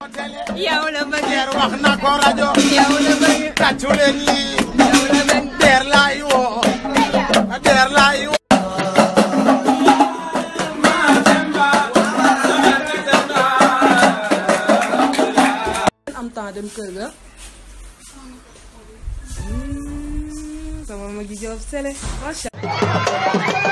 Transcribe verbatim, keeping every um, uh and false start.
yow la bëgg Der wax na ko rajo yow la bëgg tàccu leen lii yow la bëgg Der laay woo Der laay woo am temps dem kër ga sama ma gi job sele masha